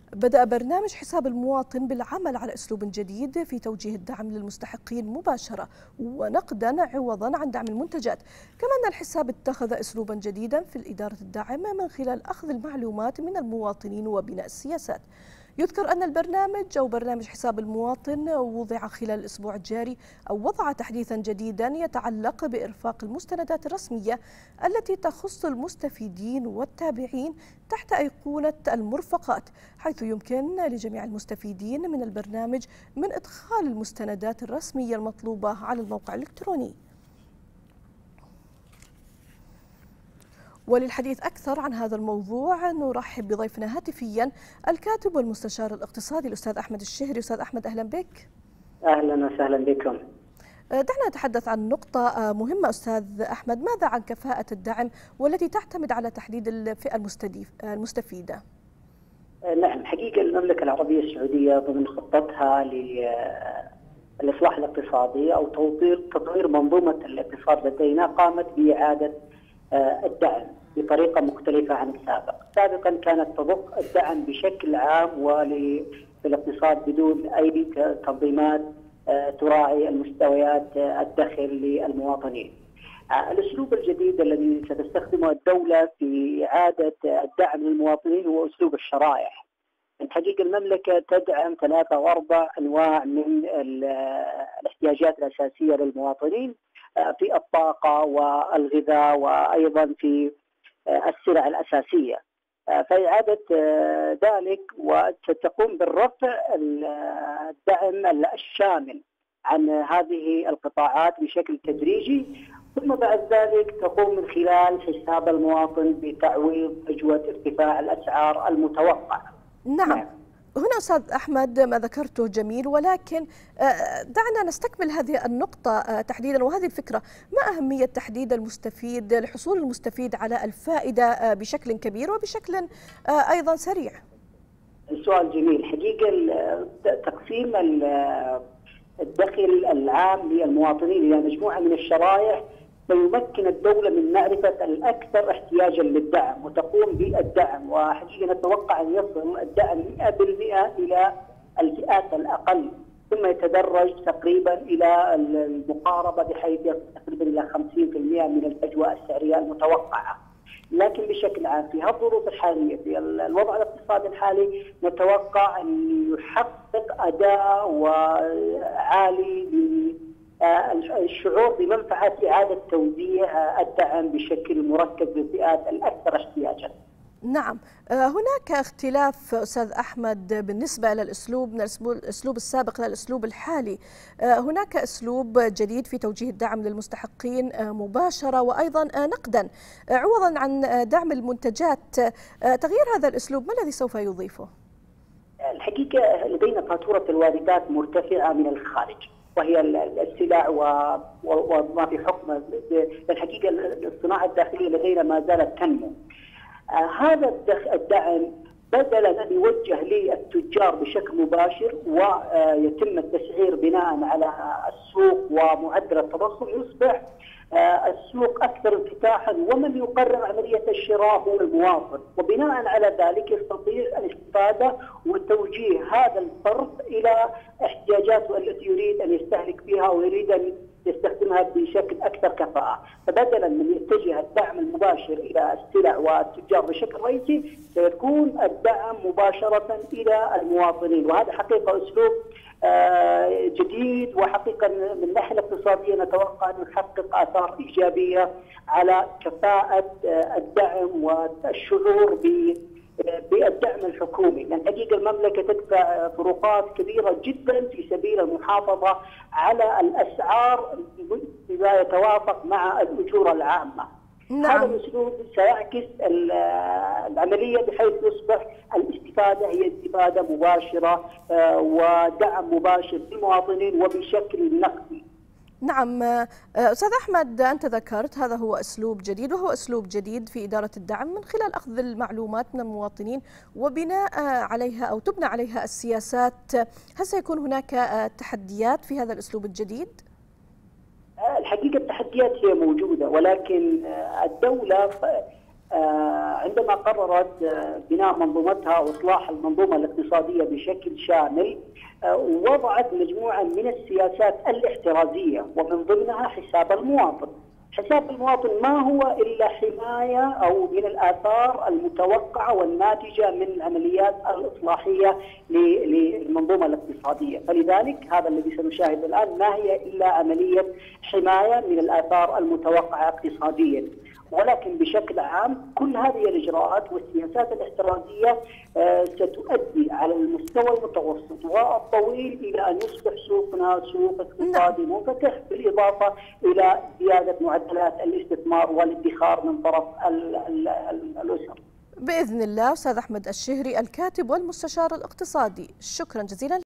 بدأ برنامج حساب المواطن بالعمل على أسلوب جديد في توجيه الدعم للمستحقين مباشرة ونقدا عوضا عن دعم المنتجات. كما أن الحساب اتخذ أسلوبا جديدا في إدارة الدعم من خلال أخذ المعلومات من المواطنين وبناء السياسات. يذكر أن البرنامج أو برنامج حساب المواطن وضع خلال الأسبوع الجاري أو وضع تحديثا جديدا يتعلق بإرفاق المستندات الرسمية التي تخص المستفيدين والتابعين تحت أيقونة المرفقات، حيث يمكن لجميع المستفيدين من البرنامج من إدخال المستندات الرسمية المطلوبة على الموقع الإلكتروني. وللحديث أكثر عن هذا الموضوع نرحب بضيفنا هاتفيا الكاتب والمستشار الاقتصادي الأستاذ أحمد الشهري. أستاذ أحمد، أهلا بك. أهلا وسهلا بكم. دعنا نتحدث عن نقطة مهمة أستاذ أحمد، ماذا عن كفاءة الدعم والتي تعتمد على تحديد الفئة المستفيدة؟ نعم، حقيقة المملكة العربية السعودية ضمن خطتها للإصلاح الاقتصادي أو تطوير منظومة الاقتصاد لدينا قامت بإعادة الدعم بطريقة مختلفة عن السابق. سابقا كانت تضخ الدعم بشكل عام وللاقتصاد بدون أي تنظيمات تراعي المستويات الدخل للمواطنين. الأسلوب الجديد الذي ستستخدمه الدولة في إعادة الدعم للمواطنين هو أسلوب الشرائح. الحقيقة المملكة تدعم 3 أو 4 أنواع من الاحتياجات الأساسية للمواطنين في الطاقة والغذاء وأيضا في السلع الأساسية. فإعادة ذلك وستقوم بالرفع الدعم الشامل عن هذه القطاعات بشكل تدريجي، ثم بعد ذلك تقوم من خلال حساب المواطن بتعويض فجوة ارتفاع الأسعار المتوقعة. نعم. هنا أستاذ أحمد ما ذكرته جميل، ولكن دعنا نستكمل هذه النقطة تحديدا وهذه الفكرة. ما أهمية تحديد المستفيد لحصول المستفيد على الفائدة بشكل كبير وبشكل أيضا سريع؟ السؤال جميل. حقيقة تقسيم الدخل العام للمواطنين إلى مجموعة من الشرائح سيمكن الدولة من معرفة الأكثر احتياجا للدعم وتقوم بالدعم، وحقيقة نتوقع أن يصل الدعم 100% إلى الفئات الأقل، ثم يتدرج تقريبا إلى المقاربة بحيث يصل تقريبا إلى 50% من الفجوة السعرية المتوقعة. لكن بشكل عام في هذه الظروف الحالية في الوضع الاقتصادي الحالي نتوقع أن يحقق أداء عالي الشعور بمنفعة إعادة توزيع الدعم بشكل مركز للفئات الأكثر احتياجا. نعم، هناك اختلاف أستاذ أحمد بالنسبة للأسلوب من الأسلوب السابق للأسلوب الحالي. هناك أسلوب جديد في توجيه الدعم للمستحقين مباشرة وأيضا نقدا عوضا عن دعم المنتجات. تغيير هذا الأسلوب ما الذي سوف يضيفه؟ الحقيقة لدينا فاتورة الواردات مرتفعة من الخارج، وهي السلع وما في حكم. الحقيقة الصناعة الداخلية لدينا ما زالت تنمو. هذا الدعم بدلا أن يوجه للتجار بشكل مباشر ويتم التسعير بناء على السوق ومعدل التضخم، يصبح السوق أكثر انفتاحا ومن يقرر عملية الشراء هو المواطن، وبناء على ذلك يستطيع الاستفادة وتوجيه هذا الفرد إلى احتياجاته التي يريد أن يستهلك فيها ويريد أن يستخدمها بشكل أكثر كفاءة. فبدلا من يتجه الدعم المباشر إلى السلع والتجار بشكل رئيسي سيكون الدعم مباشرة إلى المواطنين، وهذا حقيقة أسلوب جديد، وحقيقة من الناحية الاقتصادية نتوقع أن يحقق آثار إيجابية على كفاءة الدعم والشعور بالدعم الحكومي، لأن حقيقة المملكة تدفع فروقات كبيرة جدا في سبيل المحافظة على الأسعار بما يتوافق مع الأجور العامة. نعم. هذا الأسلوب سيعكس العملية بحيث يصبح الاستفادة هي استفادة مباشرة ودعم مباشر للمواطنين وبشكل نقدي. نعم أستاذ أحمد، أنت ذكرت هذا هو أسلوب جديد، وهو أسلوب جديد في إدارة الدعم من خلال أخذ المعلومات من المواطنين وبناء عليها أو تبنى عليها السياسات. هل سيكون هناك تحديات في هذا الأسلوب الجديد؟ الحقيقة التحديات هي موجودة، ولكن الدولة عندما قررت بناء منظومتها واصلاح المنظومه الاقتصاديه بشكل شامل، وضعت مجموعه من السياسات الاحترازيه ومن ضمنها حساب المواطن. حساب المواطن ما هو الا حمايه او من الاثار المتوقعه والناتجه من العمليات الاصلاحيه للمنظومه الاقتصاديه، فلذلك هذا الذي سنشاهد الان ما هي الا عمليه حمايه من الاثار المتوقعه اقتصاديا. ولكن بشكل عام كل هذه الاجراءات والسياسات الاحترازيه ستؤدي على المستوى المتوسط والطويل الى ان يصبح سوقنا سوق اقتصادي منفتح، بالاضافه الى زياده معدلات الاستثمار والادخار من طرف الاسر. باذن الله. استاذ احمد الشهري، الكاتب والمستشار الاقتصادي، شكرا جزيلا.